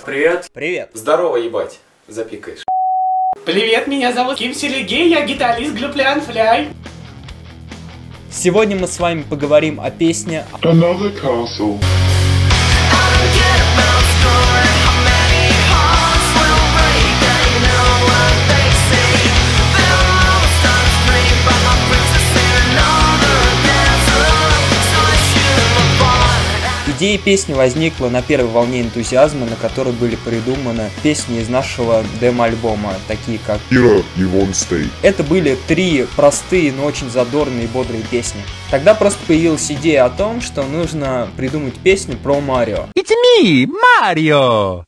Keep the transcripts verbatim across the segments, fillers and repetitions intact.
Привет. Привет. Здорово, ебать. Запикаешь. Привет, меня зовут Ким Сергей, я гитарист группы Unfly. Сегодня мы с вами поговорим о песне Another Castle. Идея песни возникла на первой волне энтузиазма, на которой были придуманы песни из нашего демо-альбома, такие как Hero, you won't stay. Это были три простые, но очень задорные и бодрые песни. Тогда просто появилась идея о том, что нужно придумать песню про Марио. It's me, Mario!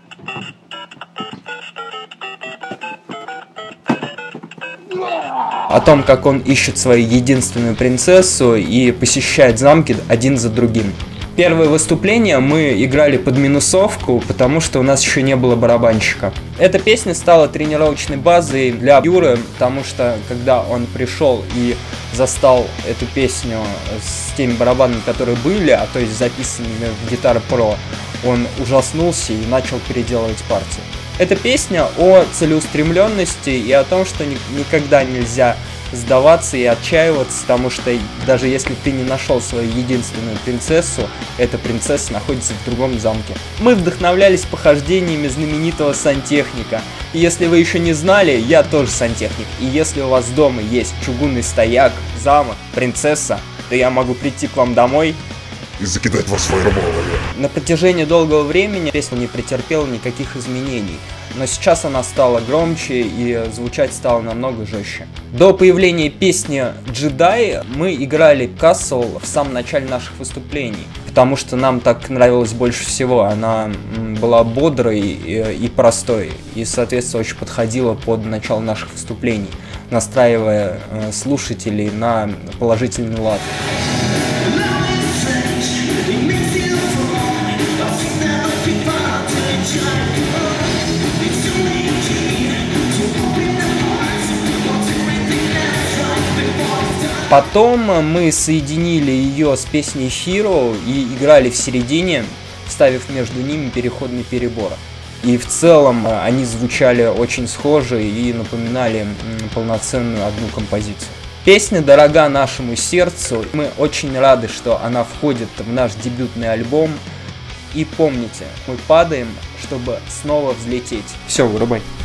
О том, как он ищет свою единственную принцессу и посещает замки один за другим. Первое выступление мы играли под минусовку, потому что у нас еще не было барабанщика. Эта песня стала тренировочной базой для Юры, потому что когда он пришел и застал эту песню с теми барабанами, которые были, а то есть записанными в Guitar Pro, он ужаснулся и начал переделывать партию. Эта песня о целеустремленности и о том, что ни- никогда нельзя сдаваться и отчаиваться, потому что даже если ты не нашел свою единственную принцессу, эта принцесса находится в другом замке. Мы вдохновлялись похождениями знаменитого сантехника. И если вы еще не знали, я тоже сантехник. И если у вас дома есть чугунный стояк, замок, принцесса, то я могу прийти к вам домой И закидать вас фаерболами. На протяжении долгого времени песня не претерпела никаких изменений, но сейчас она стала громче и звучать стала намного жестче. До появления песни «Джедай» мы играли Castle в самом начале наших выступлений, потому что нам так нравилось больше всего. Она была бодрой и простой, и, соответственно, очень подходила под начало наших выступлений, настраивая слушателей на положительный лад. Потом мы соединили ее с песней Hero и играли в середине, вставив между ними переходный перебор. И в целом они звучали очень схожи и напоминали полноценную одну композицию. Песня дорога нашему сердцу, мы очень рады, что она входит в наш дебютный альбом. И помните, мы падаем, чтобы снова взлететь. Все, вырубай.